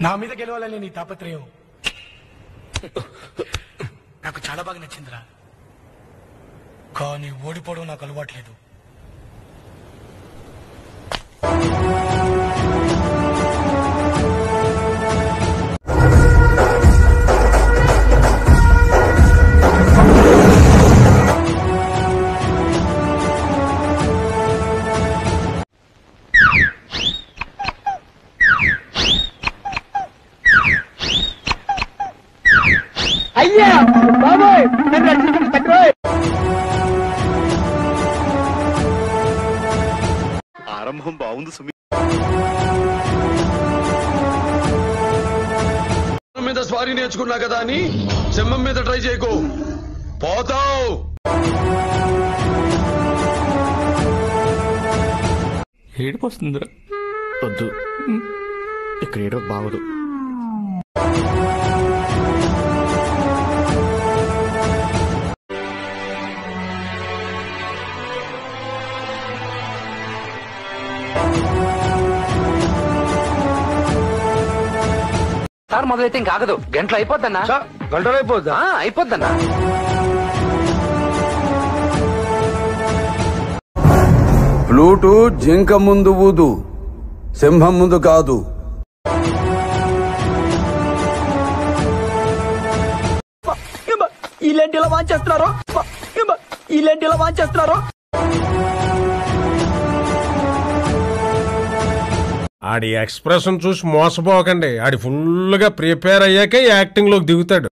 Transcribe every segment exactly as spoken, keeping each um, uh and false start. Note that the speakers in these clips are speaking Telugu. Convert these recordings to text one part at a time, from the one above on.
నా మీద గెలవాలని నీ తాపత్రయం నాకు చాలా బాగా నచ్చిందిరా. కానీ ఓడిపోవడం నాకు అలవాట్లేదు. అయ్యా బాబోయ్ నన్ను రక్షించండి. ఆరంభం బాగుంది సుమి. మీద స్వారీ నేర్చుకున్నా కదా అని సింహం మీద ట్రై చేయకు, పోతావు. ఏడుపు వస్తుందిరా. వద్దు, ఇక్కడ ఏడో బాగోదు. సార్ మొదలైతే ఇంకా ఆగదు. గంటలు అయిపోద్దన్నా. గంటలు అయిపోద్దా? అయిపోద్దన్నా. ఫ్లూటు జింక ముందు ఊదు, సింహం ముందు కాదు. ఇలాంటి ఇలా వాంచేస్తున్నారు, ఇలాంటి ఇలా వాంచేస్తున్నారు. ఆడి ఎక్స్ప్రెషన్ చూసి మోసపోకండి. ఆడి ఫుల్ గా ప్రిపేర్ అయ్యాకే యాక్టింగ్ లోకి దిగుతాడు.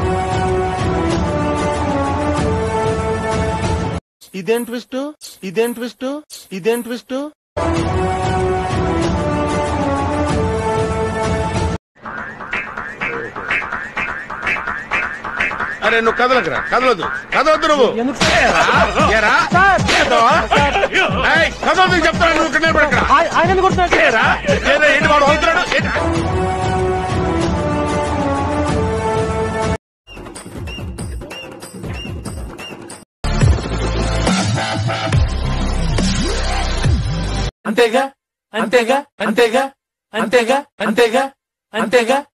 ఇదేం ట్విస్ట్, ఇదేం ట్విస్ట్, ఇదేం ట్విస్ట్. అరే నువ్వు కదలకురా, కదలొద్దు, కదలొద్దు నువ్వు. కదలొద్దు చెప్తాను. నువ్వు ఇక్కడ నిలబడకరా. ఏంటి వాడు అవుతున్నాడు. అంతేగా అంతేగా అంతేగా అంతేగా అంతేగా అంతేగా